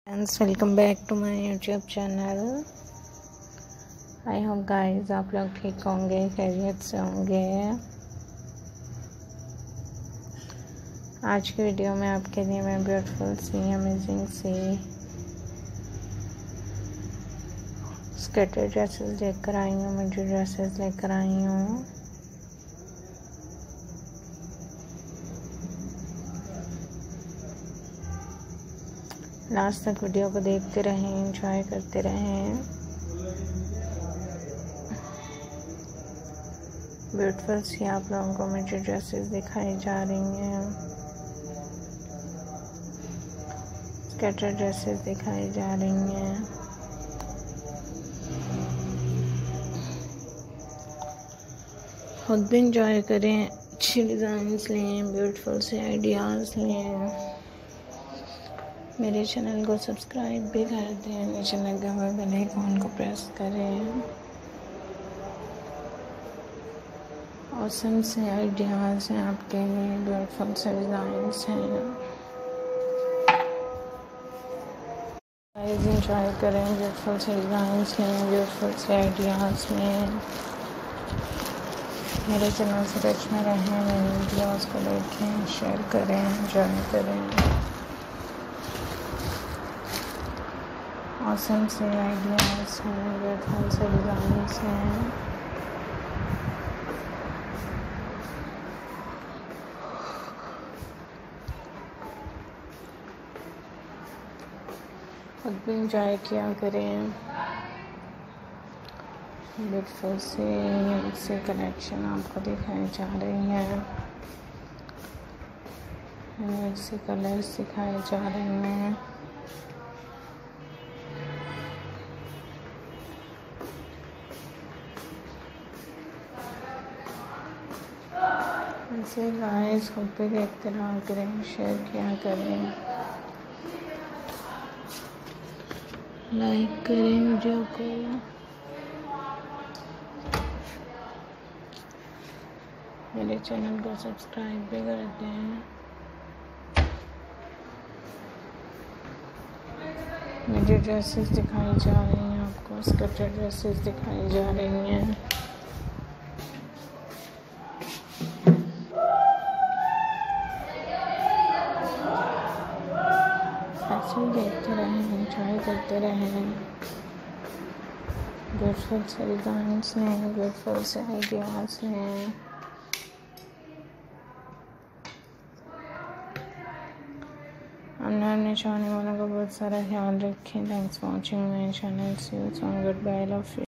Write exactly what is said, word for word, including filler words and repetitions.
Friends, welcome back to my YouTube channel. I hope guys आप लोग ठीक होंगे, खैरियत से होंगे। आज की वीडियो में आपके लिए मैं ब्यूटीफुल सी अमेजिंग सी स्कर्टेड ड्रेसेस लेकर आई हूँ। मैं जो ड्रेसेस लेकर आई हूँ लास्ट तक वीडियो को देखते रहें, एंजॉय करते रहें। ब्यूटीफुल सी आप लोगों को मैं जो ड्रेसेस दिखाई जा रही हैं, स्कर्टेड ड्रेसेस दिखाई जा रही हैं। खुद भी इंजॉय करें, अच्छी डिज़ाइंस लें, ब्यूटीफुल से आइडियाज़ लें। मेरे चैनल को सब्सक्राइब भी कर दें, नीचे लगे हुए बेल आइकॉन को प्रेस करें। ऑसम से आइडियाज़ हैं आपके लिए, ब्यूटीफुल से डिज़ाइंस हैं। गाइस एंजॉय करें, ब्यूटीफुल से डिज़ाइंस लें, ब्यूटीफुल से आइडियाज़ लें। मेरे चैनल से टच में रहें, मेरी वीडियोज़ को देखें, शेयर करें, एंजॉय करें। ऑसम से आइडियाज़ हैं, ब्यूटीफुल से डिज़ाइंस हैं। खुद भी इंजॉय किया करें। ब्यूटीफुल से से कलेक्शन आपको दिखाई जा रही है, से कलर्स दिखाए जा रहे हैं। ऐसे गाइस खुद भी देखते रहा करें, शेयर किया करें, लाइक करें वीडियो को। मेरे चैनल को सब्सक्राइब भी कर दें। मुझे ड्रेसेस दिखाई जा रही हैं, आपको स्कर्टेड ड्रेसेस दिखाई जा रही हैं। ऐसे देखते रहें, एंजॉय करते रहें। ब्यूटीफुल से डिज़ाइंस हैं, ब्यूटीफुल से आइडियाज़ हैं। अपने चाहने वालों का बहुत सारा ख्याल रखें। Thanks for watching my channel. See you soon, good bye, love you.